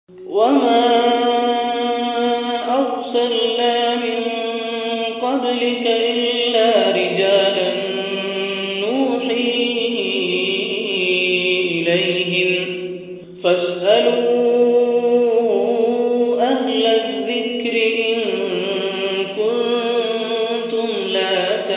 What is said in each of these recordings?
وما أرسلنا من قبلك إلا رجالا نوحي إليهم فاسألوا أهل الذكر إن كنتم لا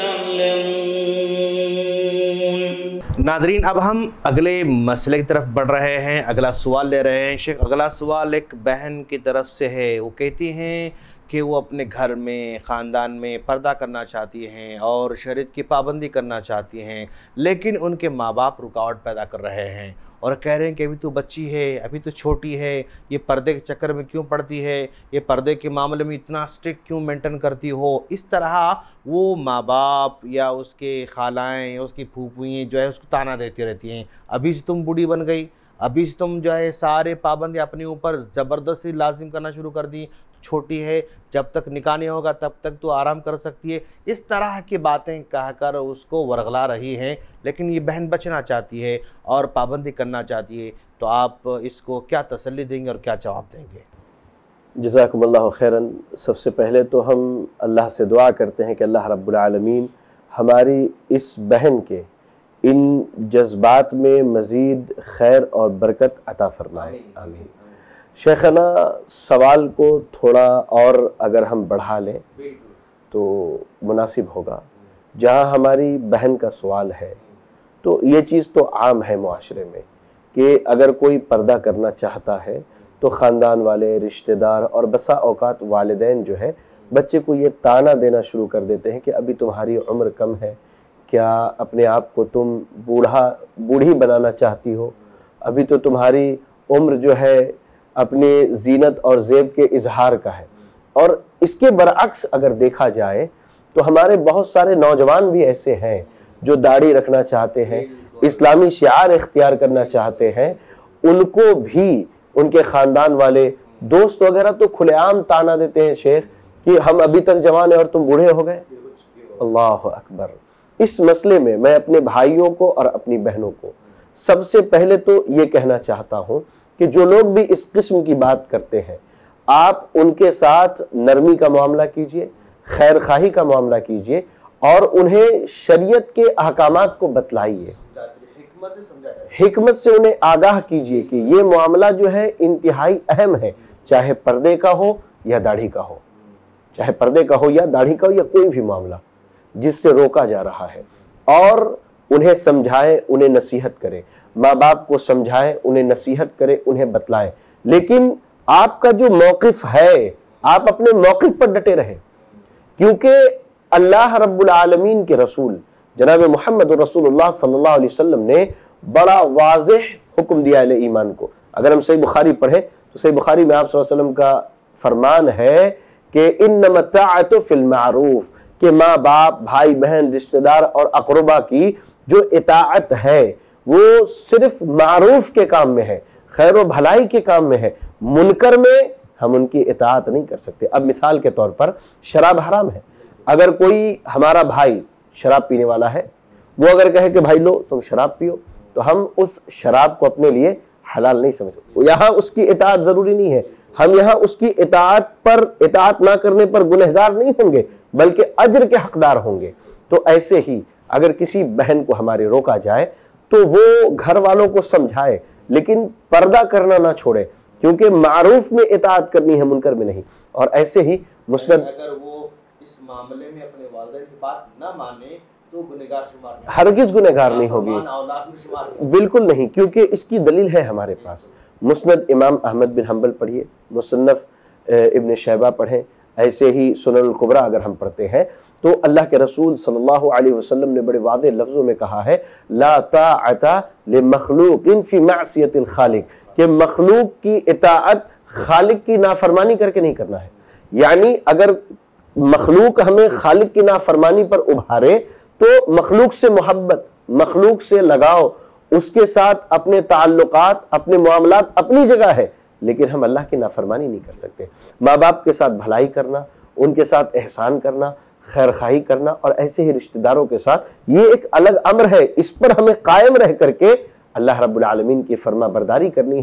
تعلمون۔ ناظرین، اب ہم اگلے مسئلے کی طرف بڑھ رہے ہیں، اگلا سوال لے رہے ہیں۔ شیخ، اگلا سوال ایک بہن کی طرف سے ہے۔ وہ کہتی ہیں کہ وہ اپنے گھر میں، خاندان میں پردہ کرنا چاہتی ہیں اور شریعت کی پابندی کرنا چاہتی ہیں، لیکن ان کے ماں باپ رکاوٹ پیدا کر رہے ہیں اور کہہ رہے ہیں کہ ابھی تو بچی ہے، ابھی تو چھوٹی ہے، یہ پردے کے چکر میں کیوں پڑتی ہے، یہ پردے کے معاملے میں اتنا اسٹرکٹ کیوں مینٹین کرتی ہو۔ اس طرح وہ ماں باپ یا اس کے خالائیں یا اس کی پھوپھوئیں جو ہے اس کو تانا دیتی رہتی ہیں، ابھی سے تم بوڑھی بن گئی، ابھی سے تم جو ہے سارے پابندی اپنے اوپر زبردستی لازم کرنا شروع کر دی، چھوٹی ہے، جب تک نکاح نہیں ہوگا تب تک تو آرام کر سکتی ہے۔ اس طرح کی باتیں کہہ کر اس کو ورغلا رہی ہیں، لیکن یہ بہن بچنا چاہتی ہے اور پابندی کرنا چاہتی ہے، تو آپ اس کو کیا تسلی دیں گے اور کیا جواب دیں گے؟ جزاکم اللہ خیراً۔ سب سے پہلے تو ہم اللہ سے دعا کرتے ہیں کہ اللہ رب العالمین ہماری اس بہن کے ان جذبات میں مزید خیر اور برکت عطا فرمائے، آمین۔ شیخنا، سوال کو تھوڑا اور اگر ہم بڑھا لیں تو مناسب ہوگا۔ جہاں ہماری بہن کا سوال ہے تو یہ چیز تو عام ہے معاشرے میں کہ اگر کوئی پردہ کرنا چاہتا ہے تو خاندان والے، رشتہ دار اور بسا اوقات والدین جو ہے بچے کو یہ تانا دینا شروع کر دیتے ہیں کہ ابھی تمہاری عمر کم ہے، کیا اپنے آپ کو تم بوڑھی بنانا چاہتی ہو، ابھی تو تمہاری عمر جو ہے اپنی زینت اور زیب کے اظہار کا ہے۔ اور اس کے برعکس اگر دیکھا جائے تو ہمارے بہت سارے نوجوان بھی ایسے ہیں جو داڑھی رکھنا چاہتے ہیں، اسلامی شعار اختیار کرنا چاہتے ہیں، ان کو بھی ان کے خاندان والے، دوست وغیرہ تو کھلے عام تانا دیتے ہیں شیخ کہ ہم ابھی تک جوان ہیں اور تم بوڑھے ہو گئے۔ اللہ اکبر۔ اس مسئلے میں میں اپنے بھائیوں کو اور اپنی بہنوں کو سب سے پہلے تو یہ کہنا چاہتا ہوں کہ جو لوگ بھی اس قسم کی بات کرتے ہیں، آپ ان کے ساتھ نرمی کا معاملہ کیجئے، خیر خواہی کا معاملہ کیجئے اور انہیں شریعت کے احکامات کو بتلائیے، حکمت سے انہیں آگاہ کیجئے کہ یہ معاملہ جو ہے انتہائی اہم ہے، چاہے پردے کا ہو یا داڑھی کا ہو، چاہے پردے کا ہو یا داڑھی کا ہو یا کوئی بھی معاملہ جس سے روکا جا رہا ہے، اور انہیں سمجھائے، انہیں نصیحت کرے، ماں باپ کو سمجھائے، انہیں نصیحت کرے، انہیں بتلائے، لیکن آپ کا جو موقف ہے آپ اپنے موقف پر ڈٹے رہیں، کیونکہ اللہ رب العالمین کے رسول جناب محمد رسول اللہ صلی اللہ علیہ وسلم نے بڑا واضح حکم دیا اہل ایمان کو۔ اگر ہم صحیح بخاری پڑھیں تو صحیح بخاری میں آپ صلی اللہ علیہ وسلم کا فرمان ہے کہ انما الطاعۃ فی المعروف، کہ ماں باپ، بھائی بہن، رشتہ دار اور اقربا کی جو اطاعت ہے وہ صرف معروف کے کام میں ہے، خیر و بھلائی کے کام میں ہے، منکر میں ہم ان کی اطاعت نہیں کر سکتے۔ اب مثال کے طور پر شراب حرام ہے، اگر کوئی ہمارا بھائی شراب پینے والا ہے، وہ اگر کہے کہ بھائی لو تم شراب پیو، تو ہم اس شراب کو اپنے لیے حلال نہیں سمجھتے، یہاں اس کی اطاعت ضروری نہیں ہے، ہم یہاں اس کی اطاعت نہ کرنے پر گنہگار نہیں ہوں گے بلکہ اجر کے حقدار ہوں گے۔ تو ایسے ہی اگر کسی بہن کو ہمارے روکا جائے تو وہ گھر والوں کو سمجھائے، لیکن پردہ کرنا نہ چھوڑے، کیونکہ معروف میں اطاعت کرنی ہے، منکر میں نہیں۔ اور ایسے ہی مسند، اگر وہ اس معاملے میں اپنے والدین کی بات نہ مانے تو گنہگار شمار نہیں، ہرگز گنہگار نہیں ہوگی، بالکل نہیں، کیونکہ اس کی دلیل ہے ہمارے پاس۔ مسند امام احمد بن حنبل پڑھیے، مصنف ابن شیبہ پڑھیں، ایسے ہی سنن الکبریٰ اگر ہم پڑھتے ہیں تو اللہ کے رسول صلی اللہ علیہ وسلم نے بڑے واضح لفظوں میں کہا ہے لا طاعت لمخلوق فی معصیت الخالق، کہ مخلوق کی اطاعت خالق کی نافرمانی کر کے نہیں کرنا ہے۔ یعنی اگر مخلوق ہمیں خالق کی نافرمانی پر ابھارے تو مخلوق سے محبت، مخلوق سے لگاؤ، اس کے ساتھ اپنے تعلقات، اپنے معاملات اپنی جگہ ہے، لیکن ہم اللہ کی نافرمانی نہیں کر سکتے۔ ماں باپ کے ساتھ بھلائی کرنا، ان کے ساتھ احسان کرنا، خیر خواہی کرنا، اور ایسے ہی رشتہ داروں کے ساتھ، یہ ایک الگ امر ہے، اس پر ہمیں قائم رہ کر کے اللہ رب العالمین کی فرما برداری کرنی ہے،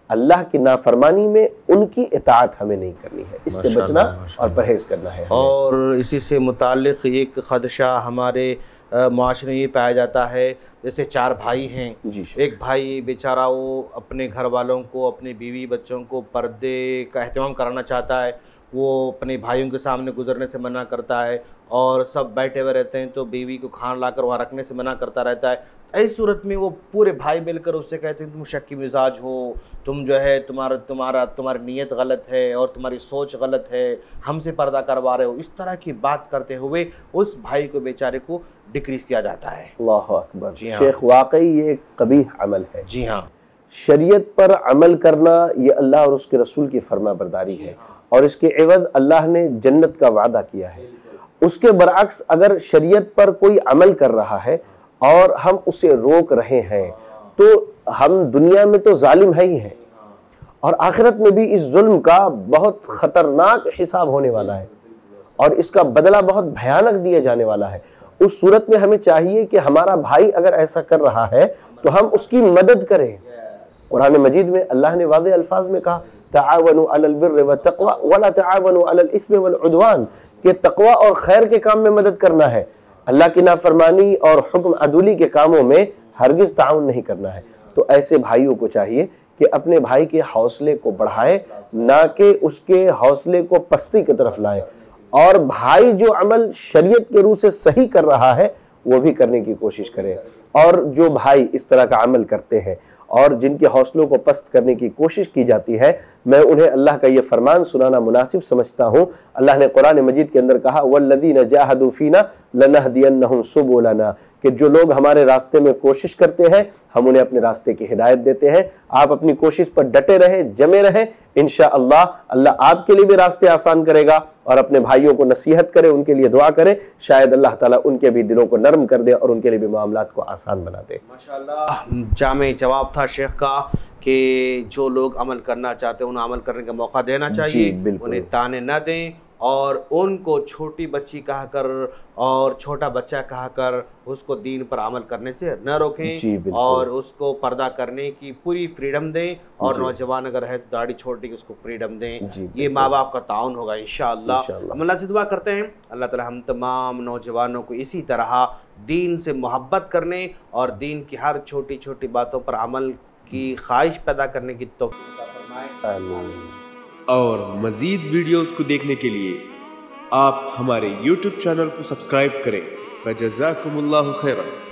اللہ کی نافرمانی میں ان کی اطاعت ہمیں نہیں کرنی ہے، اس سے بچنا اور پرہیز کرنا ہے. اور اسی سے متعلق ایک خدشہ ہمارے معاشرے میں یہ پایا جاتا ہے، جیسے 4 بھائی ہیں، ایک بھائی بیچارہ وہ اپنے گھر والوں کو، اپنے بیوی بچوں کو پردے کا اہتمام کرانا چاہتا ہے، وہ اپنے بھائیوں کے سامنے گزرنے سے منع کرتا ہے، اور سب بیٹھے ہوئے رہتے ہیں تو بیوی کو کھانا لا کر وہاں رکھنے سے منع کرتا رہتا ہے. ایسی صورت میں وہ پورے بھائی مل کر اس سے کہتے ہیں تم شکی مزاج ہو، تم جو ہے تمہاری نیت غلط ہے اور تمہاری سوچ غلط ہے، ہم سے پردہ کروا رہے ہو. اس طرح کی بات کرتے ہوئے اس بھائی کو بیچارے کو ڈکریز کیا جاتا ہے. اللہ اکبر. شیخ واقعی یہ ایک قبیح عمل ہے. جی ہاں، شریعت پر عمل کرنا یہ اللہ اور اس کے رسول کی فرما برداری ہے، اور اس کے عوض اللہ نے جنت کا وعدہ کیا ہے. اس کے برعکس اگر شریعت پر کوئی عمل کر رہا ہے اور ہم اسے روک رہے ہیں تو ہم دنیا میں تو ظالم ہے ہی ہیں، اور آخرت میں بھی اس ظلم کا بہت خطرناک حساب ہونے والا ہے، اور اس کا بدلہ بہت بھیانک دیا جانے والا ہے. اس صورت میں ہمیں چاہیے کہ ہمارا بھائی اگر ایسا کر رہا ہے تو ہم اس کی مدد کریں. قرآن مجید میں اللہ نے واضح الفاظ میں کہا تعاونوا علی البر والتقوی ولا تعاونوا علی الاثم والعدوان، کہ تقوی اور خیر کے کام میں مدد کرنا ہے، اللہ کی نافرمانی اور حکم عدولی کے کاموں میں ہرگز تعاون نہیں کرنا ہے. تو ایسے بھائیوں کو چاہیے کہ اپنے بھائی کے حوصلے کو بڑھائے، نہ کہ اس کے حوصلے کو پستی کی طرف لائے، اور بھائی جو عمل شریعت کے روح سے صحیح کر رہا ہے وہ بھی کرنے کی کوشش کرے. اور جو بھائی اس طرح کا عمل کرتے ہیں اور جن کے حوصلوں کو پست کرنے کی کوشش کی جاتی ہے، میں انہیں اللہ کا یہ فرمان سنانا مناسب سمجھتا ہوں. اللہ نے قرآن مجید کے اندر کہا وَالَّذِينَ جَاهَدُوا فِينَا لَنَهْدِيَنَّهُمْ سُبُلَنَا، کہ جو لوگ ہمارے راستے میں کوشش کرتے ہیں ہم انہیں اپنے راستے کی ہدایت دیتے ہیں. آپ اپنی کوشش پر ڈٹے رہیں، جمے رہیں، انشاءاللہ اللہ آپ کے لیے بھی راستے آسان کرے گا. اور اپنے بھائیوں کو نصیحت کرے، ان کے لیے دعا کرے، شاید اللہ تعالیٰ ان کے بھی دلوں کو نرم کر دے اور ان کے لیے بھی معاملات کو آسان بنا دے. ماشاءاللہ جامع جواب تھا شیخ کا کہ جو لوگ عمل کرنا چاہتے ہیں انہیں عمل کرنے کا موقع دینا چاہیے، انہیں تانے نہ دیں، اور ان کو چھوٹی بچی کہا کر اور چھوٹا بچہ کہا کر اس کو دین پر عمل کرنے سے نہ روکیں، اور اس کو پردہ کرنے کی پوری فریڈم دیں، اور نوجوان اگر ہے تو داڑھی چھوڑنے کی اس کو فریڈم دیں. یہ ماں باپ کا تعاون ہوگا انشاءاللہ. ہم اللہ سے دعا کرتے ہیں اللہ تعالی ہم تمام نوجوانوں کو اسی طرح دین سے محبت کرنے اور دین کی ہر چھوٹی چھوٹی باتوں پر عمل کی خواہش پیدا کرنے کی توفیق عطا فرمائے. آمین. اور مزید ویڈیوز کو دیکھنے کے لیے آپ ہمارے YouTube چینل کو سبسکرائب کریں. فجزاکم اللہ خیرا.